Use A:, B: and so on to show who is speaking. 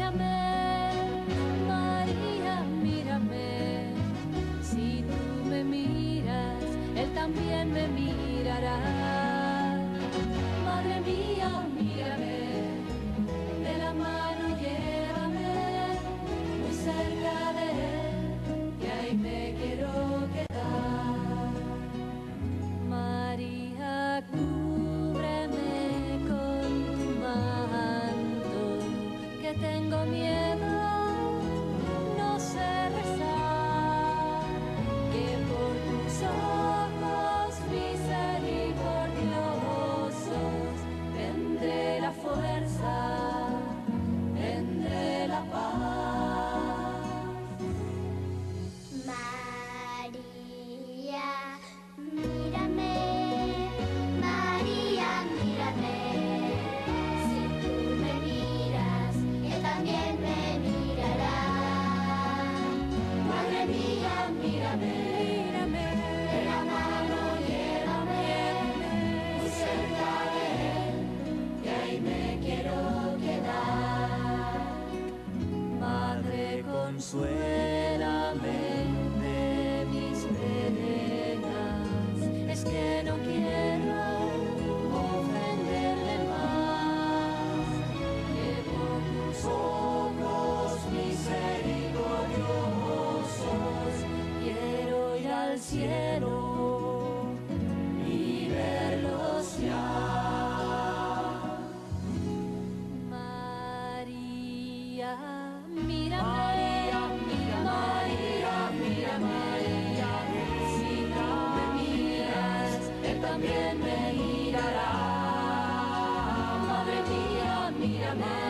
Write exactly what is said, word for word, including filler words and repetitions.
A: mírame, María, mírame. Si tú me miras, Él también me mirará. Madre mía, mírame, de la mano llévame, muy cerca de Él, que ahí me quiero quedar. María, cúbreme con tu manto, que tengo miedo, no sé rezar, que por tus ojos misericordiosos tendré la fuerza, tendré la paz.
B: María, mírame, María, mírame. Si tú me miras, Él también me mirará.
A: Madre mía, mírame, mírame,
B: De la mano llévame, muy cerca de Él, que ahí me quiero quedar.
A: Madre, consuélame de mis penas, es que no quiero ofenderle más, que por tus ojos misericordiosos quiero ir al cielo y verlos ya. María, mírame, María, mira, María, mira, María, si tú me miras, Él también me mirará. Madre mía, mírame.